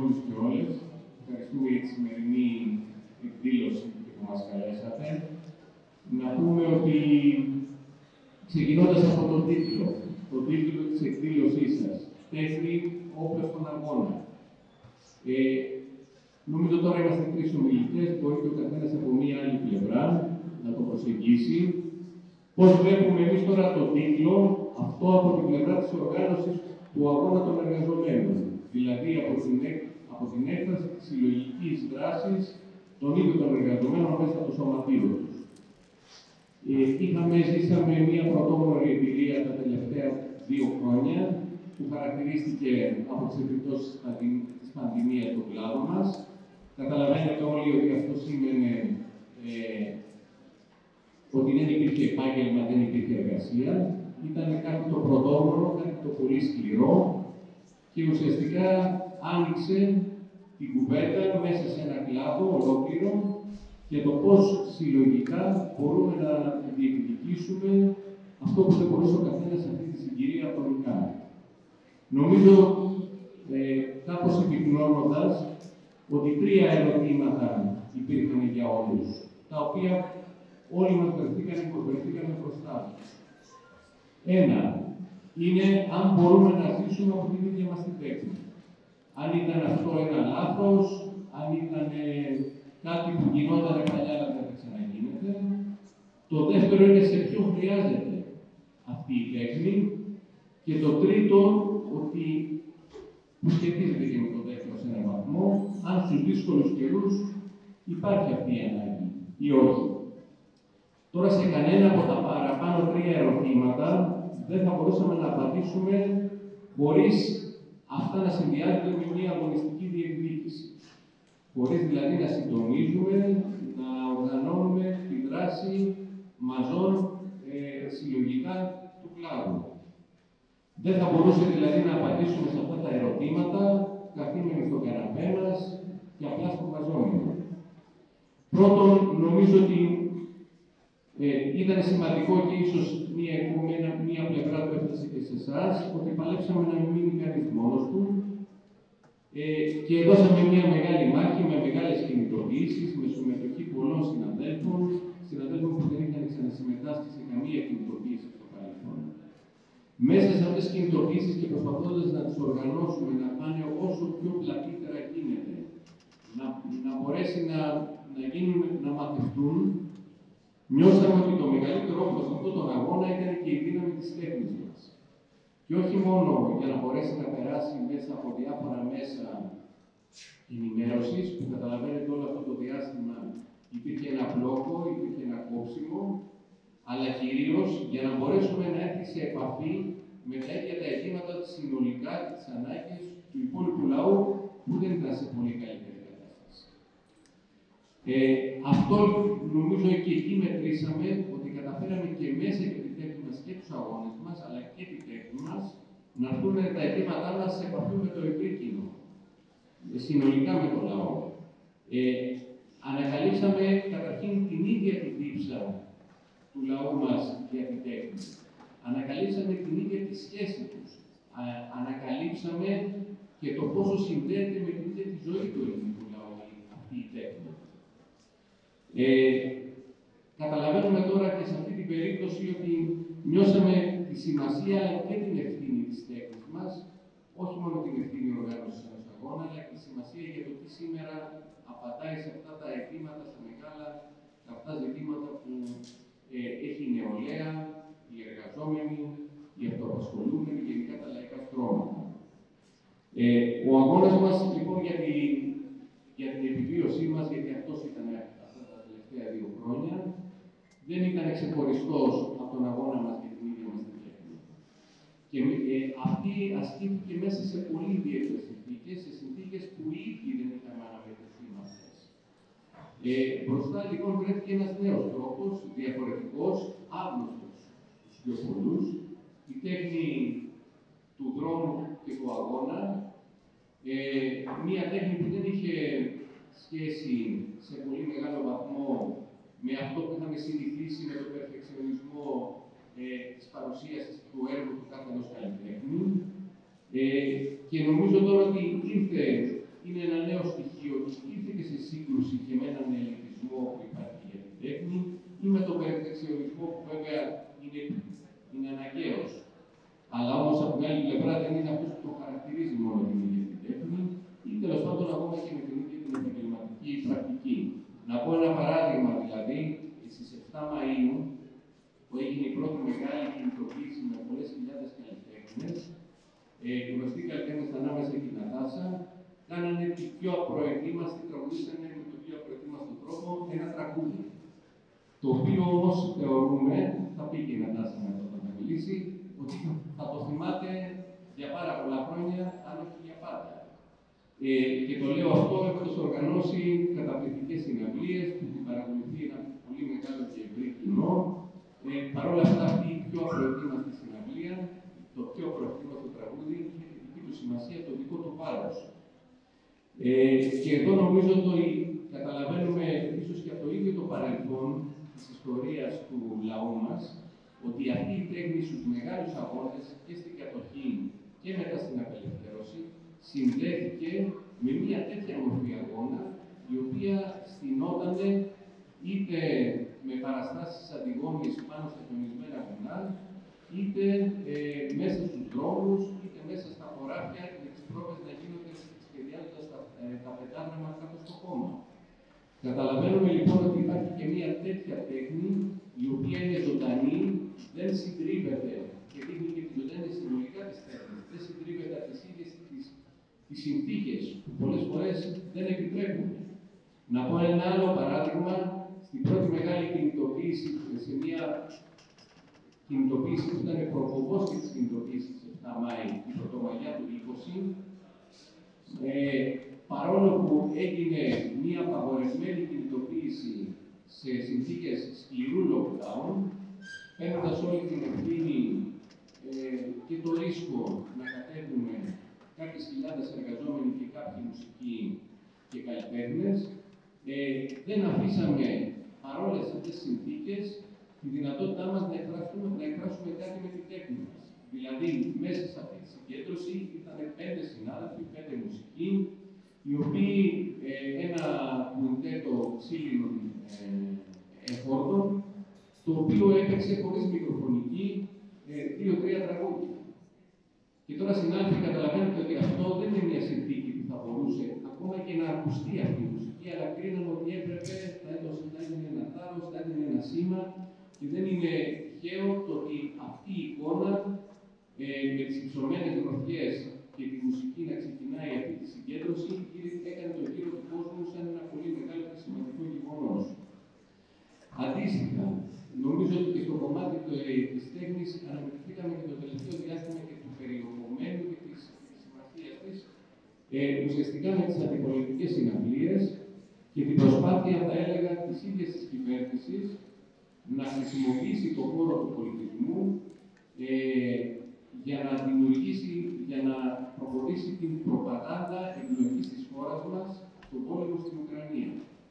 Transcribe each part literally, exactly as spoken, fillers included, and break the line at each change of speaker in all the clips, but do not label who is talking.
όλους και όλες. Ευχαριστούμε για τη σημερινή εκδήλωση που μας καλέσατε. Να πούμε ότι, ξεκινώντας από τον τίτλο, τον τίτλο της εκδήλωσής σας, «Τέχνη, όπλα στον αγώνα». Ε, νομίζω τώρα είμαστε τρεις ομιλητές, μπορεί και ο καθένας από μία άλλη πλευρά να το προσεγγίσει. Πώς βλέπουμε εμείς τώρα τον τίτλο, αυτό από την πλευρά της οργάνωσης του αγώνα των εργαζομένων, δηλαδή από την, από την έκταση της συλλογικής δράσης των ίδιων των εργαζομένων μέσα από το σωματείο τους. Ε, είχαμε, ζήσαμε μία πρωτόγνωρη εμπειρία τα τελευταία δύο χρόνια, που χαρακτηρίστηκε από τις επιπτώσεις της πανδημίας στον κλάδο μας. Καταλαβαίνετε όλοι ότι αυτό σήμαινε ε, ότι δεν υπήρχε επάγγελμα, δεν υπήρχε εργασία. Ήταν κάτι το πρωτόγνωρο, κάτι το πολύ σκληρό και ουσιαστικά άνοιξε την κουβέντα μέσα σε ένα κλάδο ολόκληρο και το πώς συλλογικά μπορούμε να διεκδικήσουμε αυτό που δεν μπορούσε ο καθένας σε αυτή τη συγκυρία ατομικά. Νομίζω, ε, κάπως επικοινώνοντας, ότι τρία ερωτήματα υπήρχαν για όλους, τα οποία όλοι μας βρεθήκαμε, βρεθήκαμε μπροστά τους. Ένα, είναι αν μπορούμε να ζήσουμε από την ίδια μας την τέχνη. Αν ήταν αυτό ένα λάθος, αν ήταν κάτι που γινόταν παλιά, αλλά δεν θα ξαναγίνεται. Το δεύτερο είναι σε ποιο χρειάζεται αυτή η τέχνη. Και το τρίτο, ότι που σχετίζεται και με το δεύτερο σε έναν βαθμό, αν στους δύσκολους καιρούς υπάρχει αυτή η ανάγκη ή όχι. Τώρα, σε κανένα από τα παραπάνω τρία ερωτήματα δεν θα μπορούσαμε να απαντήσουμε χωρίς αυτά να συνδυάζονται με μια αγωνιστική διεκδίκηση. Χωρίς δηλαδή να συντονίζουμε, να οργανώνουμε τη δράση μαζών ε, συλλογικά του κλάδου. Δεν θα μπορούσε δηλαδή να απαντήσουμε σε αυτά τα ερωτήματα καθήμενοι στον καναπέ μας και απλά σπουδαζόμενοι. Πρώτον, νομίζω ότι ε, ήταν σημαντικό και ίσως μία, μία, μία πλευρά του έφτασε και σε εσάς, ότι παλέψαμε να μην μείνει κανείς μόνος του ε, και δώσαμε μία μεγάλη μάχη με μεγάλες κινητοποιήσεις, με συμμετοχή πολλών συναδέλφων, συναδέλφων που δεν είχαν ξανασυμμετάσχει σε καμία κινητοποίηση στο παρελθόν. Μέσα σε αυτές τις κινητοποιήσεις και προσπαθώντας να τις οργανώσουμε, να πάνε όσο πιο πλατύτερα γίνεται, να, να μπορέσει να, να, γίνουν, να μαθευτούν, νιώσαμε ότι το μεγαλύτερο όπλο σε αυτόν τον αγώνα ήταν και η δύναμη της τέχνης μας. Και όχι μόνο για να μπορέσει να περάσει μέσα από διάφορα μέσα ενημέρωσης, που καταλαβαίνετε όλο αυτό το διάστημα υπήρχε ένα μπλόκο, υπήρχε ένα κόψιμο, αλλά κυρίως για να μπορέσουμε να έρθει σε επαφή με τα ίδια τα αιτήματα συνολικά και τις ανάγκες του υπόλοιπου λαού, που δεν ήταν σε πολύ καλύτερη κατάσταση. Ε, αυτό νομίζω και εκεί μετρήσαμε ότι καταφέραμε και μέσα και τη τέχνη μας και τους αγώνες μας, αλλά και τη τέχνη μας, να έρθουν τα αιτήματά μας σε επαφή με το ευρύ κοινό, συνολικά με το λαό. Ε, ανακαλύψαμε καταρχήν την ίδια τη δίψα του λαού μας για την τέχνη. Ανακαλύψαμε την ίδια τη σχέση τους. Α, ανακαλύψαμε και το πόσο συνδέεται με την ίδια τη ζωή του ελληνικού λαού αυτή η τέχνη. Ε, καταλαβαίνουμε τώρα και σε αυτή την περίπτωση ότι νιώσαμε τη σημασία αλλά και την ευθύνη της τέχνης μας, όχι μόνο την ευθύνη οργάνωσης ενός αγώνα, αλλά και τη σημασία για το τι σήμερα απαντάει σε αυτά τα αιτήματα, στα μεγάλα αυτά ζητήματα που ε, έχει η νεολαία, οι εργαζόμενοι, οι αυτοαπασχολούμενοι, γενικά τα λαϊκά στρώματα. Ε, ο αγώνας μας λοιπόν για την, για την επιβίωσή μας, γιατί αυτός ήταν αυτά τα τελευταία δύο χρόνια, δεν ήταν ξεχωριστός από τον αγώνα μας για την ίδια μας την τέχνη. Και ε, αυτή ασκήθηκε μέσα σε πολύ ιδιαίτερες συνθήκες, σε συνθήκες που ήδη δεν είχαμε αναμετρηθεί με αυτές. Ε, μπροστά λοιπόν βρέθηκε ένας νέος τρόπος, διαφορετικός, άγνωστος στους πιο πολλούς, η τέχνη του δρόμου και του αγώνα, ε, μία τέχνη που δεν είχε σχέση σε πολύ μεγάλο βαθμό με αυτό που είχαμε συνηθίσει με τον περφεξιονισμό ε, της παρουσίασης του έργου του κάθε ενός καλλιτέχνη. Ε, και νομίζω τώρα ότι ήρθε, είναι εξοπλισμό που βέβαια είναι, είναι αναγκαίος. Αλλά όμως από την άλλη πλευρά δεν είναι αυτός που το χαρακτηρίζει μόνο την ίδια την τέχνη, ή τέλος πάντων ακόμα και με την ίδια την επαγγελματική πρακτική. Να πω ένα παράδειγμα, δηλαδή, στις εφτά Μαΐου, που έγινε η πρώτη μεγάλη κινητοποίηση με πολλές χιλιάδες καλλιτέχνες, ε, γνωστοί καλλιτέχνες ανάμεσα και η Νατάσα, κάνανε την πιο απροετοίμαστη, τραγουδήσανε με τον πιο απροετοίμαστο τρόπο ένα τραγούδι. Το οποίο όμως θεωρούμε, θα πει και η Νατάσα μετά όταν θα μιλήσει, ότι θα το θυμάται για πάρα πολλά χρόνια, αν όχι για πάντα. Ε, και το λέω αυτό έχοντας οργανώσει καταπληκτικές συναυλίες που την παρακολουθεί ένα πολύ μεγάλο και ευρύ κοινό. Ε, Παρ' όλα αυτά, αυτή η πιο απροετοίμαστη συναυλία, το πιο απροετοίμαστο τραγούδι, είχε τη δική του σημασία, το δικό του βάρος. Ε, και εδώ νομίζω ότι καταλαβαίνουμε ίσως και από το ίδιο το παρελθόν της ιστορίας του λαού μας, ότι αυτή η τέχνη στους μεγάλους αγώνες και στην κατοχή και μετά στην απελευθέρωση συνδέθηκε με μια τέτοια μορφή αγώνα, η οποία στηνόταν είτε με παραστάσεις αντιγόνης πάνω στα χιονισμένα βουνά, είτε ε, μέσα στους δρόμους, είτε μέσα στα χωράφια με τις πρόβες να γίνονται σχεδιάζοντας τα, ε, τα πετάγραμμα κάτω στο χώμα. Καταλαβαίνουμε λοιπόν ότι υπάρχει και μια τέτοια τέχνη, η οποία είναι ζωντανή, δεν συντρίβεται και δείχνει και τη ζωντανή συνολικά της τέχνης, δεν συντρίβεται από τις ίδιες τις, τις συνθήκες που πολλές φορές δεν επιτρέπουν. Να πω ένα άλλο παράδειγμα, στην πρώτη μεγάλη κινητοποίηση, σε μια κινητοποίηση που ήταν προκοπός και της κινητοποίησης της εφτά Μάη, η Πρωτομαγιά του είκοσι, ε, παρόλο που έγινε μια απαγορευμένη κινητοποίηση σε συνθήκες σκληρού lockdown, παίρνοντας όλη την ευθύνη ε, και το ρίσκο να κατέβουμε κάποιες χιλιάδες εργαζόμενοι και κάποιοι μουσικοί και καλλιτέχνες, ε, δεν αφήσαμε παρόλες αυτές τις συνθήκες τη δυνατότητά μας να εκφράσουμε, να εκφράσουμε κάτι με την τέχνη μας. Δηλαδή, μέσα σε αυτή τη συγκέντρωση ήταν πέντε συνάδελφοι, πέντε μουσικοί, οι οποίοι ε, ένα κουιντέτο ξύλινων ε, εφόρτων, το οποίο έπαιξε χωρίς μικροφωνική ε, δύο-τρία τραγούδια. Και τώρα, συνάδελφοι, καταλαβαίνετε ότι αυτό δεν είναι μια συνθήκη που θα μπορούσε ακόμα και να ακουστεί αυτή η μουσική, αλλά κρίναμε ότι έπρεπε, θα έδινε ένα θάρρος, θα έδινε ένα σήμα, και δεν είναι τυχαίο το ότι αυτή η εικόνα ε, με τις υψωμένες γροθιές και τη μουσική να ξεκινάει αυτή τη συγκέντρωση έκανε τον γύρο του κόσμου σαν ένα πολύ μεγάλο και σημαντικό γεγονός. Αντίστοιχα, νομίζω ότι και στο κομμάτι της τέχνης αναμειχθήκαμε και το τελευταίο διάστημα και του περιεχομένου και της σημασίας της, ε, ουσιαστικά με τις αντιπολιτικές συναυλίες και την προσπάθεια, θα έλεγα, της ίδιας της κυβέρνησης να χρησιμοποιήσει τον χώρο του πολιτισμού ε, για να δημιουργήσει, για να προχωρήσει την προπαγάνδα εκλογής της χώρας μας στον πόλεμο στην Ουκρανία.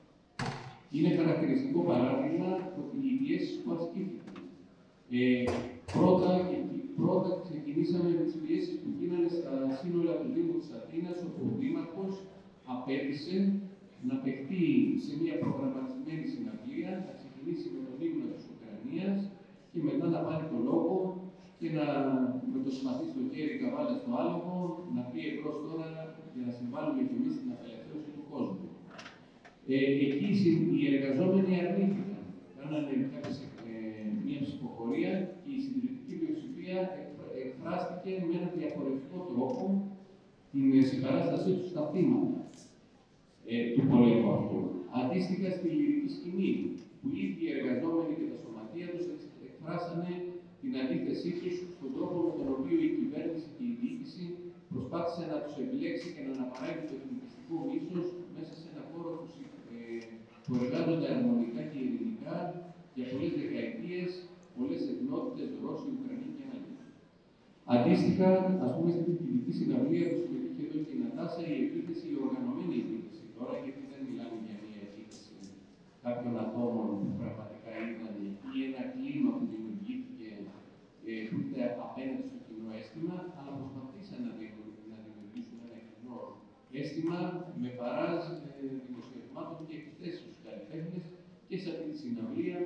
Είναι χαρακτηριστικό παράδειγμα ότι οι πιέσεις που ασκήθηκαν. Ε, πρώτα, πρώτα ξεκινήσαμε με τις πιέσεις που γίνανε στα σύνολα του Δήμου της Αθήνας, όπου ο Δήμαρχος απέτησε να παιχτεί σε μια προγραμματισμένη συναυλία, να ξεκινήσει με τον ύμνο της Ουκρανίας και μετά να πάρει το λόγο και να, με το σπαθί στο χέρι, καβάλα στο άλογο, να πει εμπρός τώρα για να συμβάλλουμε κι εμείς στην απελευθέρωση του κόσμου. Ε, εκεί οι εργαζόμενοι αρνήθηκαν. Κάνανε κάποιες, ε, μια ψηφοφορία και η συντηρητική πλειοψηφία εκφράστηκε με έναν διαφορετικό τρόπο την συμπαράστασή του στα θύματα ε, του πολέμου αυτού. Αντίστοιχα στη λυρική σκηνή, που οι ίδιοι εργαζόμενοι και τα σωματεία τους εκφράσανε την αντίθεσή τους στον τρόπο με τον οποίο η κυβέρνηση και η διοίκηση προσπάθησε να τους εμπλέξει και να αναπαράγει το εθνικιστικό μίσος μέσα σε ένα χώρο που, ε, που εργάζονται αρμονικά και ειρηνικά για πολλές δεκαετίες, πολλές εθνότητες, Ρώσοι, Ουκρανοί και άλλοι. Αντίστοιχα, ας πούμε, στην κριτική συναυλία που συμμετείχε εδώ και η Νατάσα, η επίθεση, η οργανωμένη επίθεση τώρα, γιατί δεν μιλάμε για μια επίθεση κάποιων ατόμων που πραγματικά ήταν ή ένα κλίμα που δημιουργήθηκε ε, ούτε απέναντι στο κοινό αίσθημα, αλλά προσπαθήσαν να δημιουργήσουν ένα κοινό αίσθημα με παράζ ε, δημοσιευμάτων και εκθέσεις στους καλλιτέχνες και σε αυτή τη συναυλία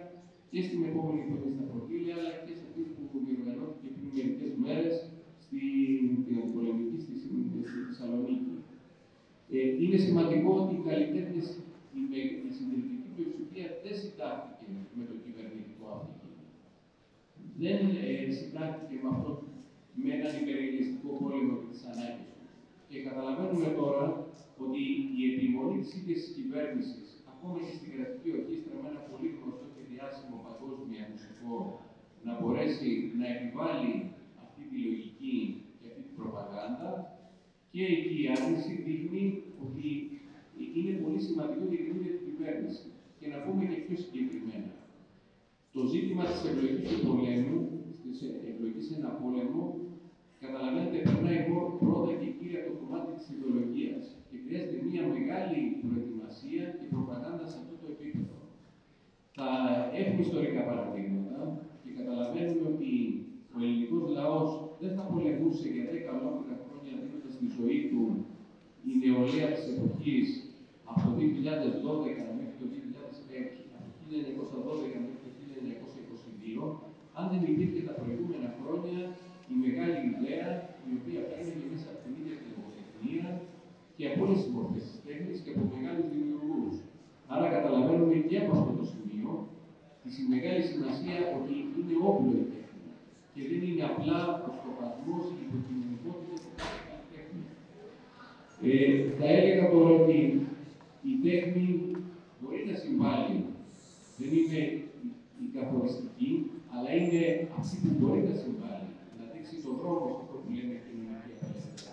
και στην επόμενη χρονιά στα Φορτήλια, αλλά και σε αυτή που διοργανώθηκε πριν μερικές μέρες στην αντιπολεμική στη, στη Θεσσαλονίκη. Ε, είναι σημαντικό ότι οι καλλιτέχνες, η, η συντηρητική πλειοψηφία δεν συντάχθηκε με το κυβερνητικό αφήγημα. Δεν ε, συντάχθηκε με αυτό, με έναν υπερελιστικό πόλεμο και τις ανάγκες του. Και καταλαβαίνουμε τώρα ότι η επιμονή της ίδιας της κυβέρνησης, ακόμα και στην κρατική ορχήστρα με ένα πολύ γνωστό και διάσημο παγκόσμια μουσικό, να μπορέσει να επιβάλλει αυτή τη λογική και αυτή την προπαγάνδα, και εκεί η άρνηση δείχνει ότι είναι πολύ σημαντικό για την ίδια την κυβέρνηση. Και να πούμε και πιο συγκεκριμένα. Το ζήτημα της ευλογής του πολέμου, της ευλογής σε ένα πόλεμο, καταλαβαίνετε, περνάει πρώτα και κύρια το κομμάτι της ιδεολογίας. Και χρειάζεται μια μεγάλη προετοιμασία και προπαγάνδα σε αυτό το επίπεδο. Θα έχουμε ιστορικά παραδείγματα και καταλαβαίνουμε ότι ο ελληνικός λαός δεν θα πολεμούσε για δέκα ολόκληρα χρόνια δίνοντας τη ζωή του η νεολαία της εποχής από το δύο χιλιάδες δώδεκα μέχρι το δύο χιλιάδες έξι, από το χίλια εννιακόσια δώδεκα μέχρι το χίλια εννιακόσια είκοσι δύο, αν δεν υπήρχε τα προηγούμενα χρόνια η μεγάλη ιδέα, η οποία φαίνεται μέσα από την ίδια την λογοτεχνία και από όλες τις μορφές της τέχνης και από μεγάλους δημιουργούς. Άρα καταλαβαίνουμε και από αυτό το σημείο τη μεγάλη σημασία ότι είναι όπλο η τέχνη και δεν είναι απλά ο σκοπασμός, η υποκειμενικότητα του κάθε καλλιτέχνη. Ε, θα έλεγα τώρα ότι η τέχνη μπορεί να συμβάλλει, δεν είναι η καθοριστική, αλλά είναι αυτή που μπορεί να συμβάλλει, να δείξει τον δρόμο σε αυτό που λέμε κοινωνική απελευθέρωση.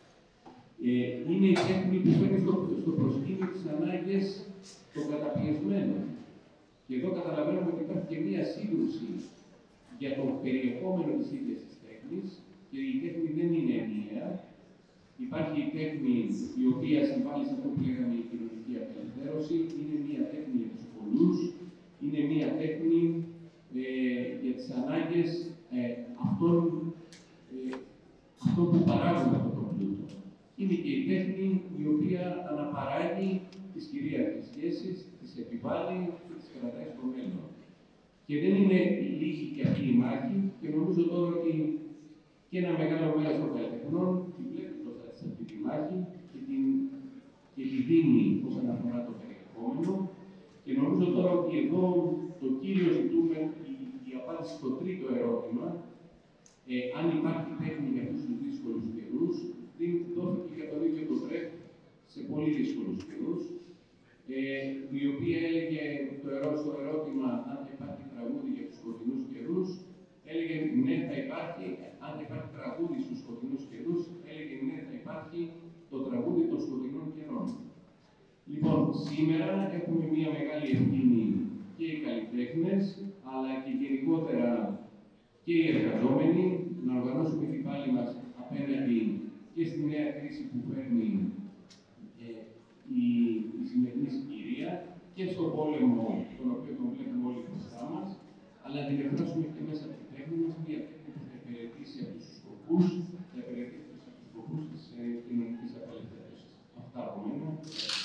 Ε, είναι η τέχνη που φέρνει στο, στο προσκήνιο τις ανάγκες των καταπιεσμένων. Και εδώ καταλαβαίνουμε ότι υπάρχει και μία σύγκρουση για το περιεχόμενο της ίδιας της τέχνης, και η τέχνη δεν είναι ενιαία. Υπάρχει η τέχνη η οποία συμβάλλει σε αυτό που λέγαμε η κοινωνική απελευθέρωση, είναι μία τέχνη για τους πολλούς, είναι μία τέχνη ε, για τις ανάγκες ε, αυτών, ε, αυτών που παράγουν αυτό το πλούτο. Είναι και η τέχνη η οποία αναπαράγει τις κυρίαρχες σχέσεις, τις επιβάλλει και τις κρατάει στο μέλλον. Και δεν είναι λίγη και αυτή η μάχη, και νομίζω τώρα ότι και ένα μεγάλο μέρος των καλλιτεχνών τη βλέπει μπροστά σε αυτή τη μάχη και, την, και τη δίνει όσον αφορά το περιεχόμενο. Και νομίζω τώρα ότι εδώ το κύριο ζητούμενο, η, η απάντηση στο τρίτο ερώτημα, ε, αν υπάρχει τέχνη για αυτούς τους δύσκολους καιρούς, δόθηκε για τον ίδιο το Μπρέχτ σε πολύ δύσκολους καιρούς, ε, η οποία έλεγε το ερώ, στο ερώτημα αν θα υπάρχει τραγούδι για τους σκοτεινούς καιρούς, έλεγε ναι, θα υπάρχει. Αν θα υπάρχει τραγούδι στους σκοτεινούς καιρούς, έλεγε ναι, θα υπάρχει το τραγούδι των σκοτεινών καιρών. Λοιπόν, σήμερα έχουμε μια μεγάλη ευθύνη και οι καλλιτέχνες, αλλά και γενικότερα και οι εργαζόμενοι, να οργανώσουμε την πάλη μας απέναντι και στη νέα κρίση που φέρνει ε, η, η σημερινή συγκυρία και στον πόλεμο, τον οποίο τον βλέπουμε όλοι μπροστά μας, αλλά να την εκφράσουμε και μέσα από την τέχνη μας, μια τέχνη που θα υπηρετήσει από τους σκοπούς, θα υπηρετήσει από τους σκοπούς της ε, κοινωνικής απελευθέρωσης. Αυτά από μένα.